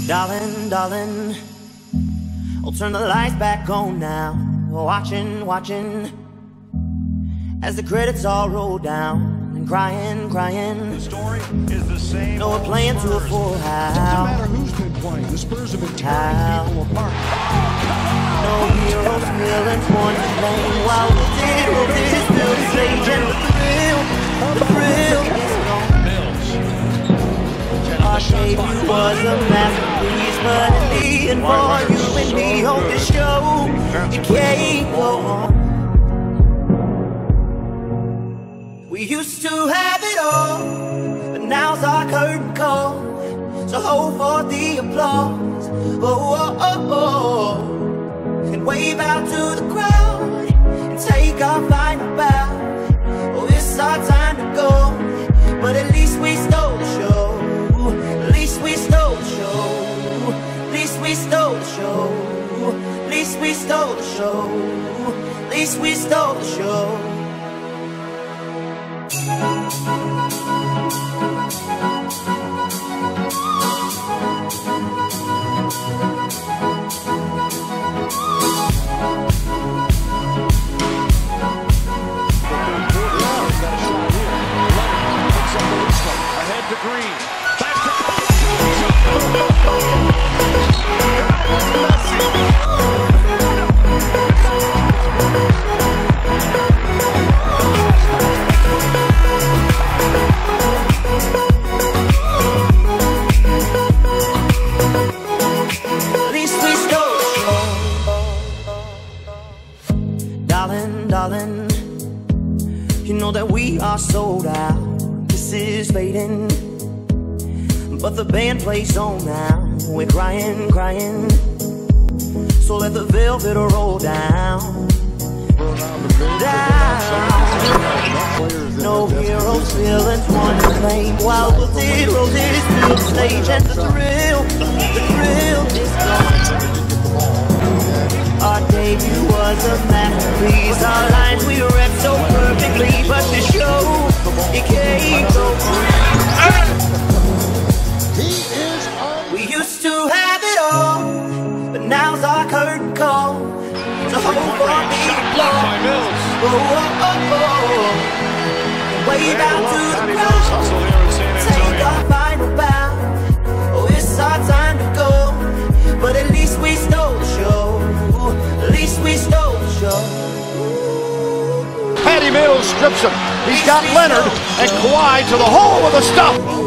Darling, darling, I'll turn the lights back on now. Watching, watching as the credits all roll down, and crying, crying. The story is the same. No, we're playing to a full house. Doesn't matter who's been playing. The Spurs have been tearing people apart. No heroes, villains, one to blame. While the zero is still the stage, and the thrill is gone. Our debut was a masterpiece, but in the end, for you and me on this show, it can't go on. We used to have it all, but now's our curtain call. So hold for the applause, oh, oh, oh, oh, and wave out to the crowd and take our final bow. Oh, it's our time to go, but at least we stole the show. At least we stole the show. At least we stole the show. At least we stole the show. At least we stole the show. Ahead to Green. Back to At least we stole the show. Darling, darling, you know that we are sold out. This is fading, but the band plays on now. We're crying, crying, so let the velvet roll down. No heroes, villains, one to blame. While the zeros is still the stage, and the thrill is gone. Our debut was a masterpiece. Our lines we read so perfectly, but the show, it can't go on. We used to have it all, but now's our curtain call. So hold for the applause. Oh, oh, oh, oh. Wave out to the crowd. Take our final bow. Oh, it's our time to go, but at least we stole the show. At least we stole the show. Patty Mills strips him. He's got Leonard and Kawhi to the hole with the stuff.